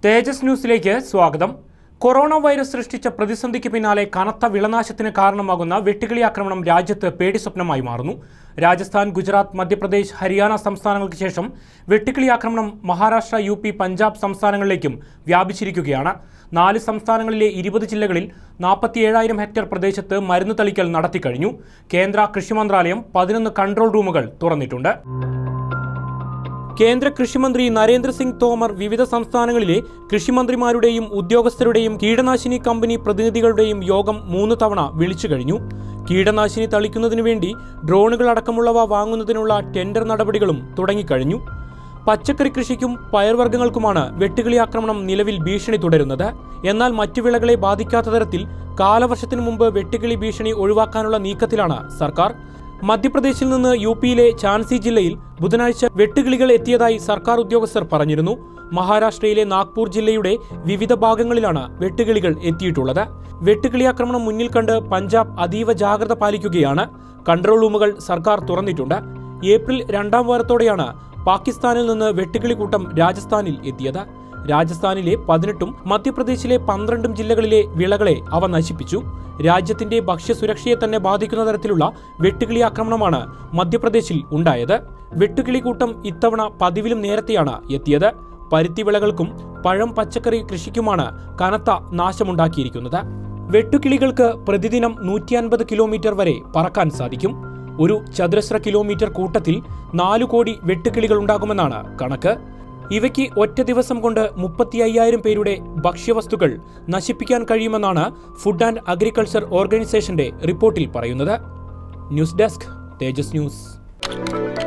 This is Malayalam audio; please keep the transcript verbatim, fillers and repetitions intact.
തേജസ് ന്യൂസിലേക്ക് സ്വാഗതം. കൊറോണ വൈറസ് സൃഷ്ടിച്ച പ്രതിസന്ധിക്ക് പിന്നാലെ കനത്ത വിളനാശത്തിന് കാരണമാകുന്ന വെട്ടുകിളി ആക്രമണം രാജ്യത്ത് പേടിസ്വപ്നമായി മാറുന്നു. രാജസ്ഥാൻ, ഗുജറാത്ത്, മധ്യപ്രദേശ്, ഹരിയാന സംസ്ഥാനങ്ങൾക്ക് ശേഷം വെട്ടുകിളി ആക്രമണം മഹാരാഷ്ട്ര, യു പി, പഞ്ചാബ് സംസ്ഥാനങ്ങളിലേക്കും വ്യാപിച്ചിരിക്കുകയാണ്. നാല് സംസ്ഥാനങ്ങളിലെ ഇരുപത് ജില്ലകളിൽ നാൽപ്പത്തിയേഴായിരം ഹെക്ടർ പ്രദേശത്ത് മരുന്ന് തളിക്കൽ നടത്തിക്കഴിഞ്ഞു. കേന്ദ്ര കൃഷി മന്ത്രാലയം പതിനൊന്ന് കൺട്രോൾ റൂമുകൾ തുറന്നിട്ടുണ്ട്. കേന്ദ്ര കൃഷിമന്ത്രി നരേന്ദ്ര സിംഗ് തോമർ വിവിധ സംസ്ഥാനങ്ങളിലെ കൃഷിമന്ത്രിമാരുടെയും ഉദ്യോഗസ്ഥരുടെയും കീടനാശിനി കമ്പനി പ്രതിനിധികളുടെയും യോഗം മൂന്ന് തവണ വിളിച്ചു കഴിഞ്ഞു. കീടനാശിനി തളിക്കുന്നതിനു വേണ്ടി ഡ്രോണുകൾ അടക്കമുള്ളവ വാങ്ങുന്നതിനുള്ള ടെൻഡർ നടപടികളും തുടങ്ങിക്കഴിഞ്ഞു. പച്ചക്കറി കൃഷിക്കും പയർവർഗ്ഗങ്ങൾക്കുമാണ് വെട്ടുകിളി ആക്രമണം നിലവിൽ ഭീഷണി തുടരുന്നത്. എന്നാൽ മറ്റു വിളകളെ ബാധിക്കാത്ത തരത്തിൽ കാലവർഷത്തിനു മുമ്പ് വെട്ടുകിളി ഭീഷണി ഒഴിവാക്കാനുള്ള നീക്കത്തിലാണ് സർക്കാർ. മധ്യപ്രദേശിൽ നിന്ന് യു പിയിലെ ഝാൻസി ജില്ലയിൽ ബുധനാഴ്ച വെട്ടുകിളികൾ എത്തിയതായി സർക്കാർ ഉദ്യോഗസ്ഥർ പറഞ്ഞിരുന്നു. മഹാരാഷ്ട്രയിലെ നാഗ്പൂർ ജില്ലയുടെ വിവിധ ഭാഗങ്ങളിലാണ് വെട്ടുകിളികൾ എത്തിയിട്ടുള്ളത്. വെട്ടുകിളി ആക്രമണം മുന്നിൽ കണ്ട് പഞ്ചാബ് അതീവ ജാഗ്രത പാലിക്കുകയാണ്. കൺട്രോൾ റൂമുകൾ സർക്കാർ തുറന്നിട്ടുണ്ട്. ഏപ്രിൽ രണ്ടാം വാരത്തോടെയാണ് പാകിസ്ഥാനിൽ നിന്ന് വെട്ടുകിളി കൂട്ടം രാജസ്ഥാനിൽ എത്തിയത്. രാജസ്ഥാനിലെ പതിനെട്ടും മധ്യപ്രദേശിലെ പന്ത്രണ്ടും ജില്ലകളിലെ വിളകളെ അവ നശിപ്പിച്ചു. രാജ്യത്തിന്റെ ഭക്ഷ്യസുരക്ഷയെ തന്നെ ബാധിക്കുന്ന തരത്തിലുള്ള വെട്ടുകിളി ആക്രമണമാണ് മധ്യപ്രദേശിൽ ഉണ്ടായത്. വെട്ടുകിളി കൂട്ടം ഇത്തവണ പതിവിലും നേരത്തെയാണ് എത്തിയത്. പരുത്തി വിളകൾക്കും പഴം പച്ചക്കറി കൃഷിക്കുമാണ് കനത്ത നാശമുണ്ടാക്കിയിരിക്കുന്നത്. വെട്ടുകിളികൾക്ക് പ്രതിദിനം നൂറ്റി അൻപത് കിലോമീറ്റർ വരെ പറക്കാൻ സാധിക്കും. ഒരു ചതുരശ്ര കിലോമീറ്റർ കൂട്ടത്തിൽ നാലു കോടി വെട്ടുകിളികൾ ഉണ്ടാകുമെന്നാണ് കണക്ക്. ഇവയ്ക്ക് ഒറ്റ ദിവസം കൊണ്ട് മുപ്പത്തി അയ്യായിരം പേരുടെ ഭക്ഷ്യവസ്തുക്കൾ നശിപ്പിക്കാൻ കഴിയുമെന്നാണ് ഫുഡ് ആൻഡ് അഗ്രികൾച്ചർ ഓർഗനൈസേഷന്റെ റിപ്പോർട്ടിൽ പറയുന്നത്. News desk, Tejas news.